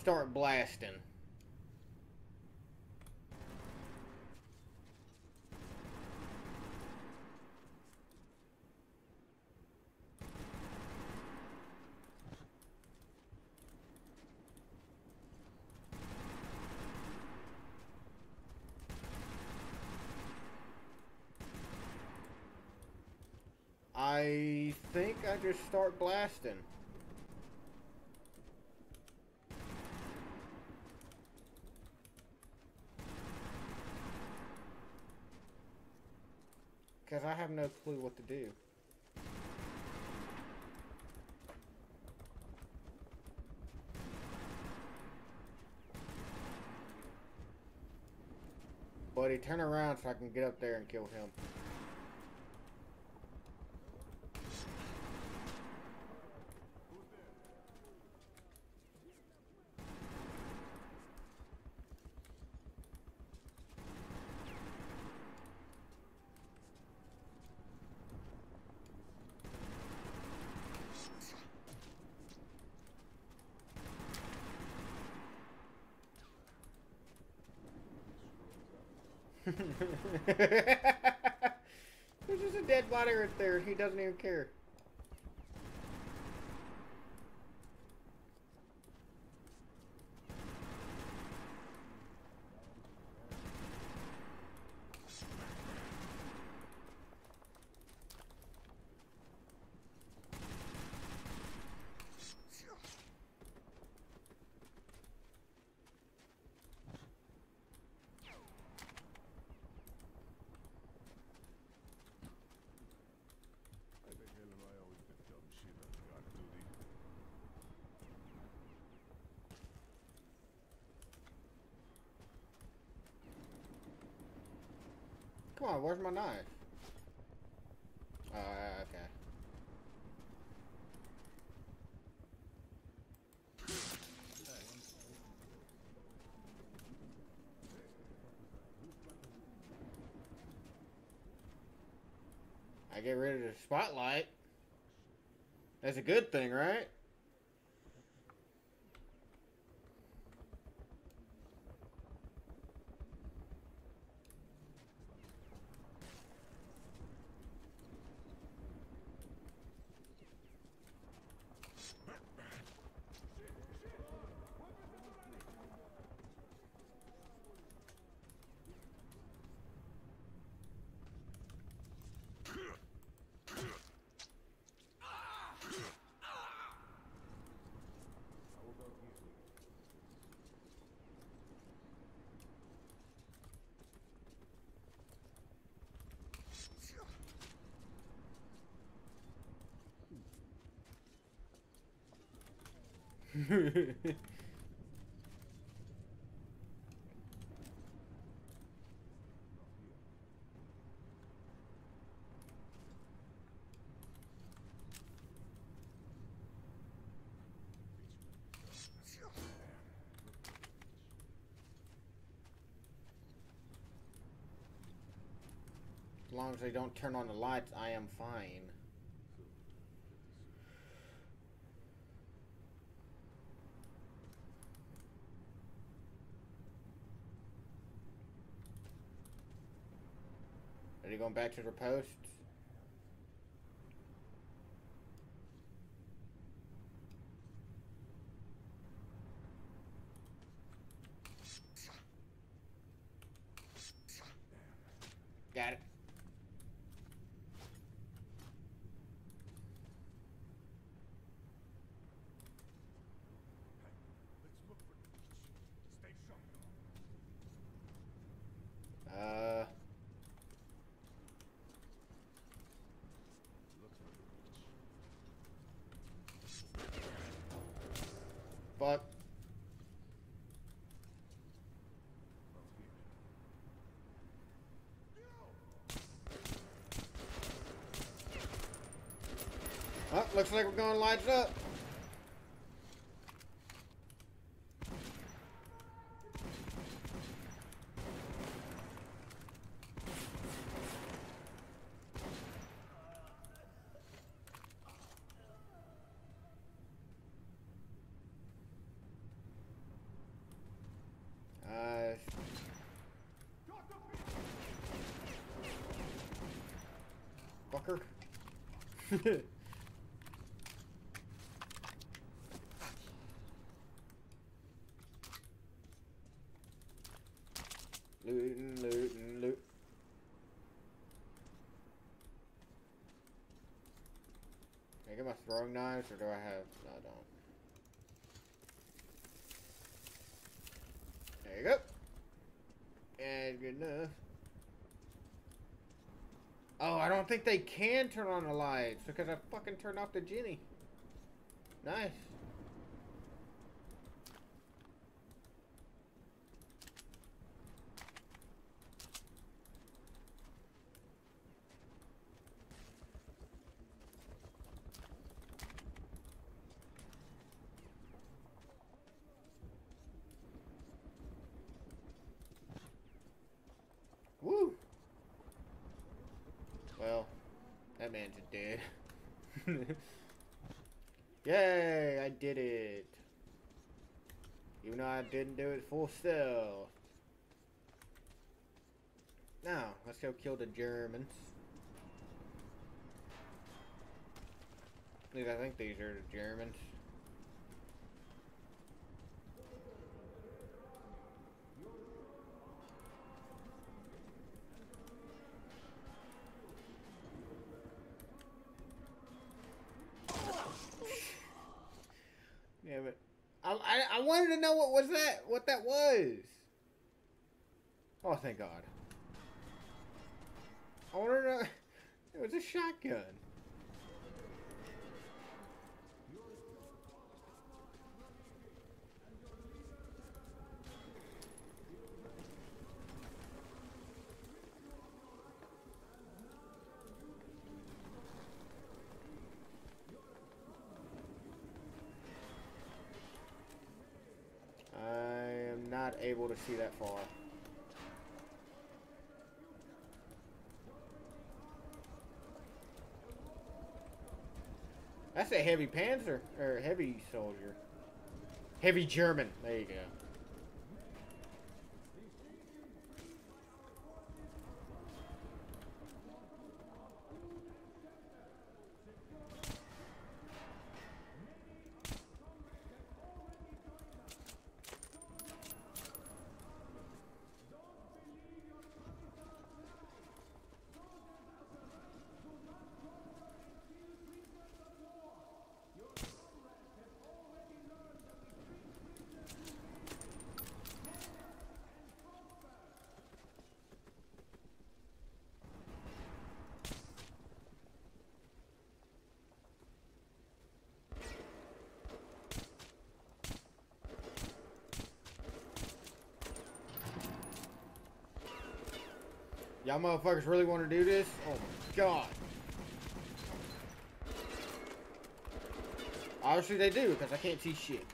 start blasting. I think I just start blasting. Because I have no clue what to do. Buddy, turn around so I can get up there and kill him. There's just a dead body right there. He doesn't even care. Come on, where's my knife? Okay. I get rid of the spotlight. That's a good thing, right? As long as they don't turn on the lights, I am fine. Are they going back to their posts? Got it. Fuck. Oh, looks like we're going lights up. fucker. Lootin', lootin', loot. Can I get my throwing knives, or do I have... No, I don't. There you go. And good enough. Oh, I don't think they can turn on the lights because I fucking turned off the Jenny. Nice. Woo! Well, that man's dead. Yay, I did it. Even though I didn't do it full stealth. Now, let's go kill the Germans. At least I think these are the Germans. Yeah, but I wanted to know what that was. Oh, thank God. I wanted to know. It was a shotgun. I am not able to see that far. That's a heavy panzer, or heavy soldier. Heavy German. There you go. Y'all motherfuckers really want to do this? Oh my God. Obviously they do, because I can't see shit.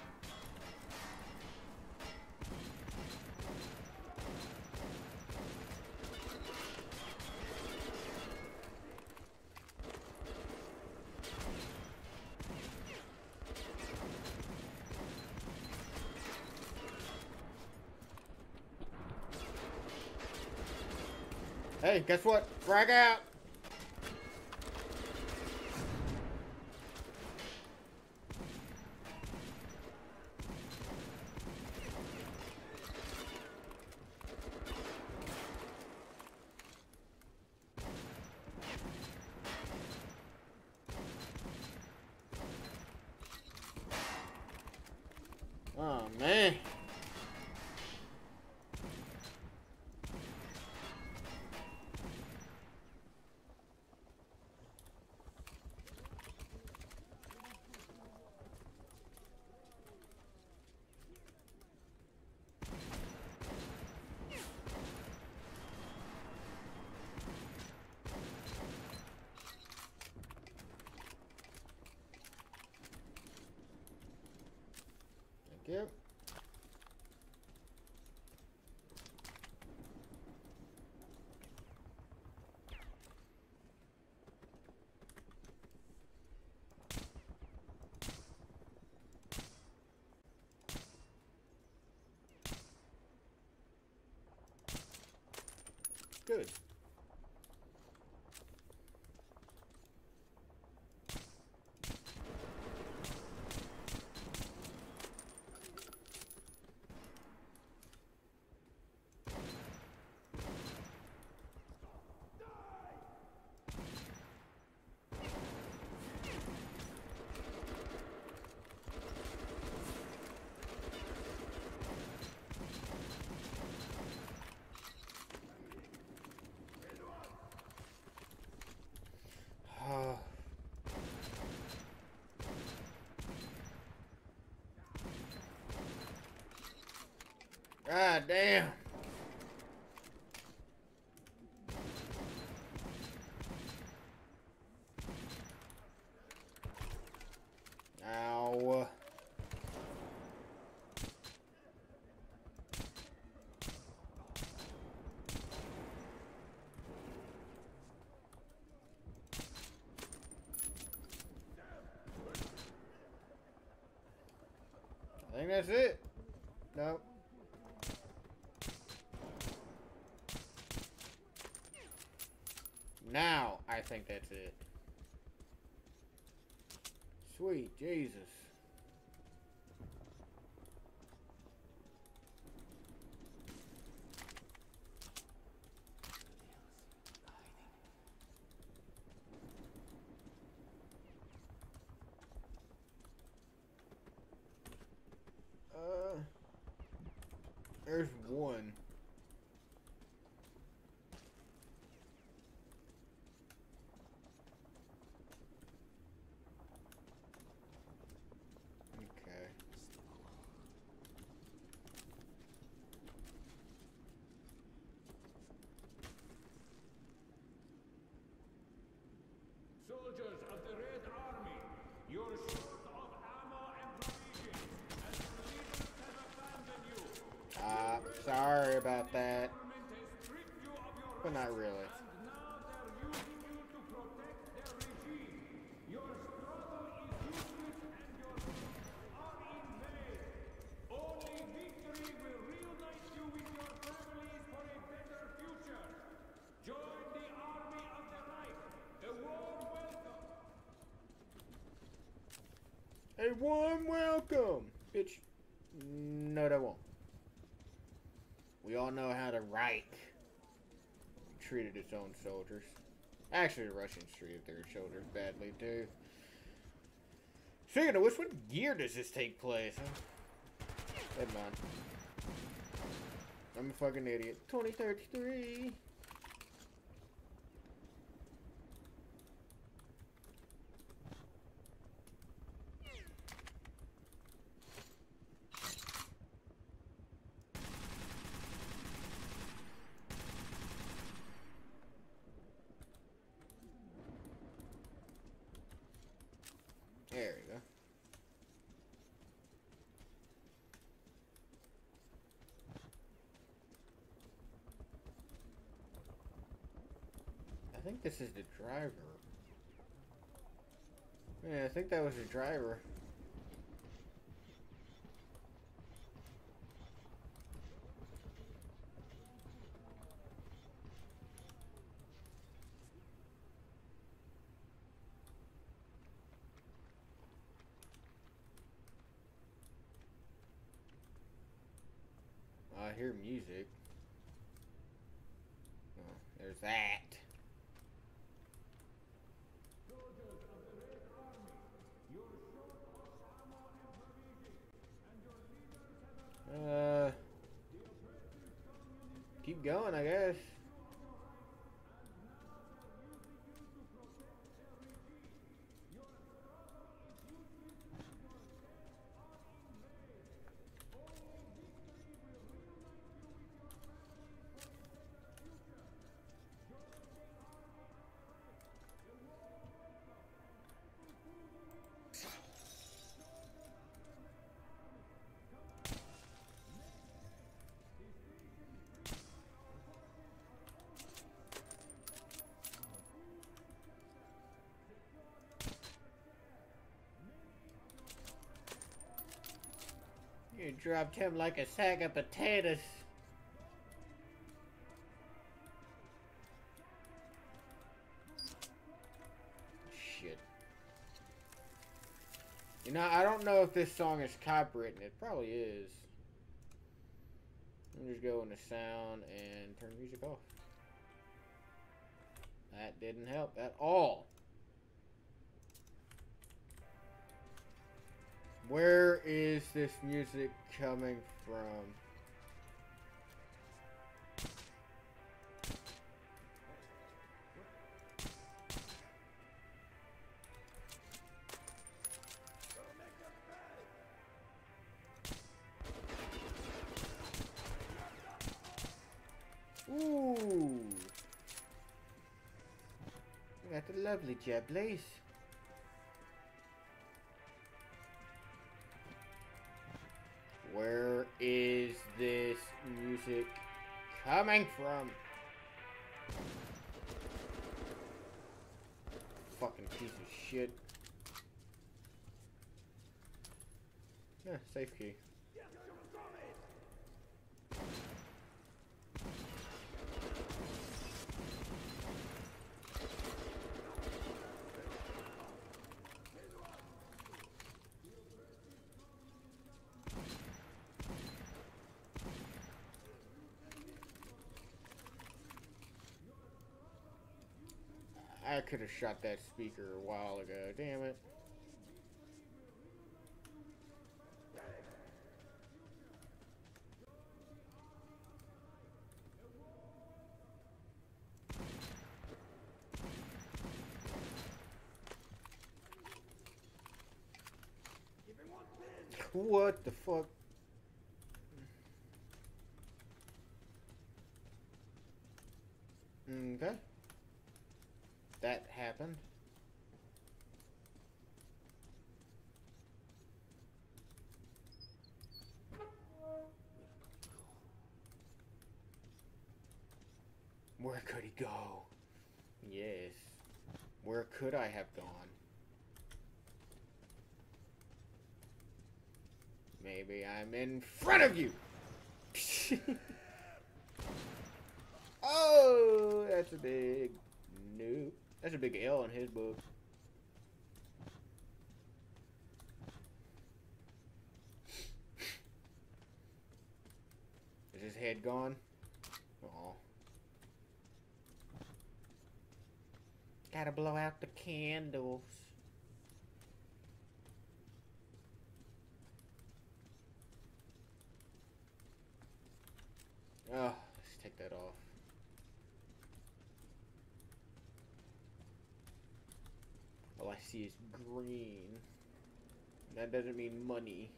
Hey, guess what? Frag out! Oh, man. Thank you. Good. Ah, damn. Ow. I think that's it. Nope. Now, I think that's it. Sweet Jesus. There's one. Okay. Soldiers of the Red Army, you're short of ammo and provisions, and your leaders have abandoned you. Sorry about that. Government has stripped you of your But not really. and now they're using you to protect their regime. Your struggle is useless and your efforts are in vain. Only victory will reunite you with your families for a better future. Join the army of the light. A warm welcome. A warm welcome, bitch. No, they won't. We all know how the right treated its own soldiers. Actually, the Russians treated their soldiers badly, too. Speaking of which, what year does this take place? Never mind. I'm a fucking idiot. 2033. There we go. I think this is the driver. Yeah, I think that was the driver. I hear music. Oh, there's that. Keep going, I guess. You dropped him like a sack of potatoes. Shit. You know, I don't know if this song is copywritten. It probably is. Let me just go into sound and turn music off. That didn't help at all. Where is this music coming from? Lovely jubblies. Where is this music coming from? Fucking piece of shit. Yeah, safe key. I could have shot that speaker a while ago, damn it. What the fuck? Okay. That happened. Where could he go? Yes. Where could I have gone? Maybe I'm in front of you! Oh, that's a big no. That's a big L in his book. Is his head gone? Oh. Gotta blow out the candles. Oh, let's take that off. All I see is green. That doesn't mean money.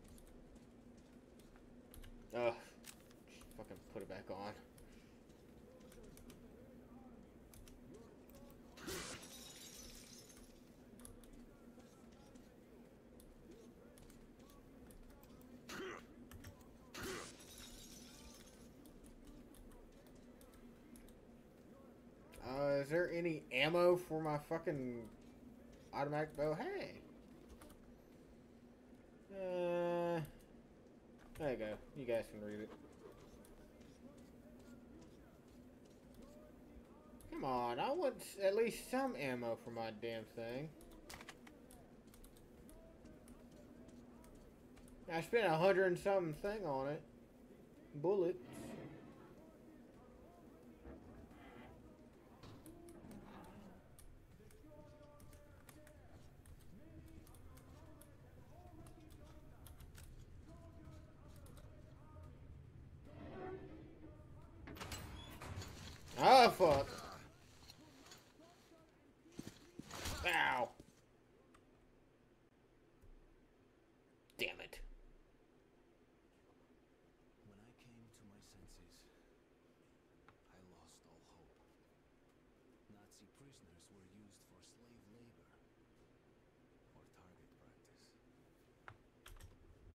Ugh. Just fucking put it back on. Is there any ammo for my fucking automatic bow? Hey. There you go. You guys can read it. Come on, I want at least some ammo for my damn thing. I spent 100 and something thing on it. Bullets. Oh, fuck. Ow. Damn it. When I came to my senses, I lost all hope. Nazi prisoners were used